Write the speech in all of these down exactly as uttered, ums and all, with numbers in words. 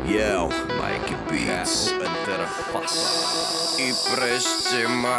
Jel, Mikey Beats, Interface I prešće ma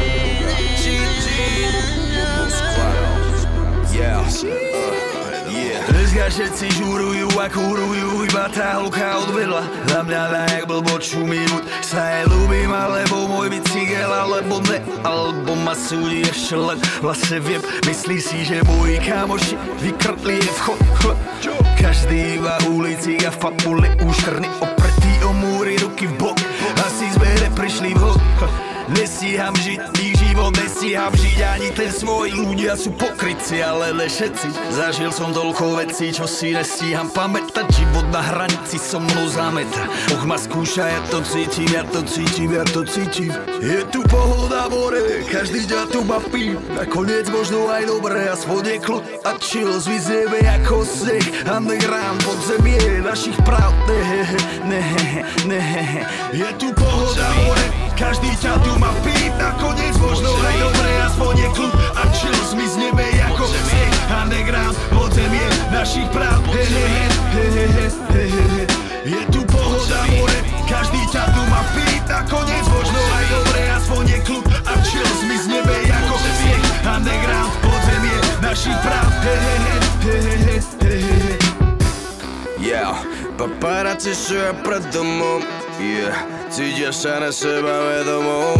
G G Moskva Yeah, uh, yeah Dneska všetci žúrujú a kúrujú, iba tá holka odvedla. Za mňa jak blbo čumí, sa jej ľúbim, alebo môj bicykel, alebo ne, alebo ma súdi ešte len vlastne viem. Myslí si, že moji kámoši vykrtli je vchod. Každý iba ulici a fabuli úštrny opretý o múry, ruky v bok. Asi sme neprišli vhod. Nestíham žiť ich život, nestíham žiť ani ten svoj. Ľudia sú pokrytci, ale ne všetci. Zažil som toľko vecí, čo si nestíham pamätať. Život na hranici so mnou zameta. Och ma skúša, ja to cítim, ja to cítim, ja to cítim. Je tu pohoda, more, každý ďa tu baví. Nakoniec možno aj dobré, aspoň je kľud a chill. Zmizeme ako sneh, underground, podzemie našich práv. Nehehe, nehehe, nehehe. Je tu pohoda, more, každý ťa tu má pít, nakoniec možno aj dobré, aspoň je kľud a chill. Zmizneme ako sneh, underground, podzemie našich práv. Hehehe, hehehe, hehehe. Je tu pohoda, more, každý ťa tu má pít, nakoniec možno aj dobré, aspoň je kľud a chill. Zmizneme ako sneh, underground, podzemie našich práv. Hehehe, hehehe, hehehe. Yeah, paparazzi sú ja pred domom. Yeah, cítia sa na seba vedomou.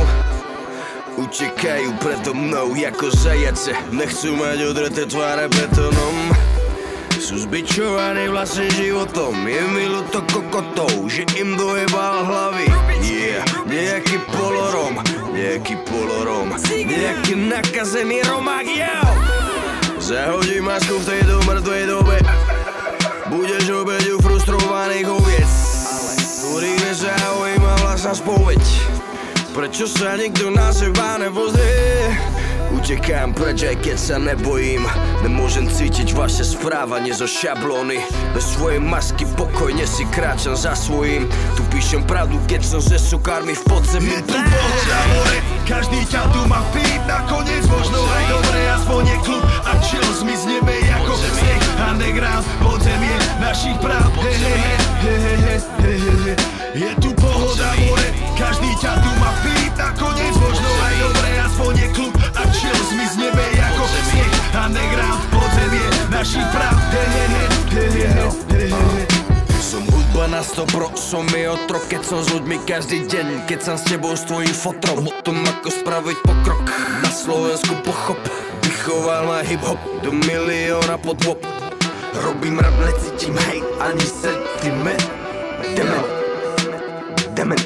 Utekajú predo mnou ako zajace, nechcú mať odreté tváre betónom. Sú zbičovaní vlastne životom, je mi ľúto kokotov, že im dojebal hlavy. Yeah, nejaký polorom, nejaký polorom, nejaký nakazený romák, yeah. Zahodím masku v tejto mŕtvej dobe, budeš obeťou frustrovaných oviec. Ktorých nezaujíma vlastná spoveď, prečo sa nikto na seba nepozrie. Utekám preč, aj keď sa nebojím. Nemôžem cítiť vaše správanie zo šablóny. Bez svojej masky pokojne si kráčam za svojím. Tu píšem pravdu, keď som se sukármi v podzemí. Je tu pohoda, more, každý ťa tu má pít, nakoniec možno aj dobré, aspoň je kľud a chill. Zmizneme ako sneh, underground, podzemie našich práv. Hehehe, hehehe, hehehe. Je tu pohoda, more, každý ťa tu má pít, nakoniec možno aj dobré, aspoň je kľud a chill. Zmizneme ako sneh, underground, podzemie našich práv. Hehehe, hehehe, hehehe. Som hudba na sto pro, som je otrok, keď som s ľuďmi každý deň. Keď som s tebou s tvojím fotrom, o tom ako spraviť pokrok. Na Slovensku pochop, vychoval ma hip-hop do milióna podôb. Robím rap, necítim hejt ani sentiment. Demen, demen.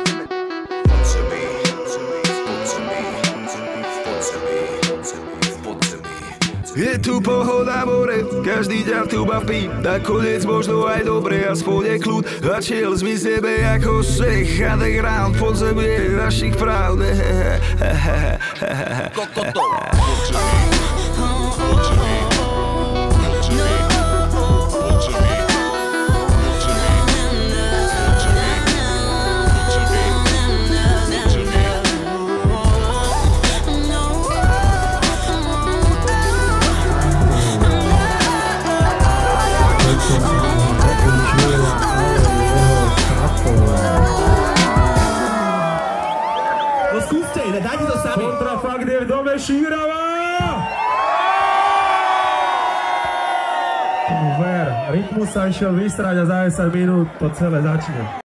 Je tu pohoda, more, každý ťa tu baví, nakoniec možno aj dobre, aspoň je kľud a chill. Zmizneme ako sneh, underground, podzemie našich práv. Kokotov. No skúste, ne, dajte to sami. Kontrafakt je v dome Šírava! Ver, rytmus sa išiel vystrať a za desať minút to celé začne.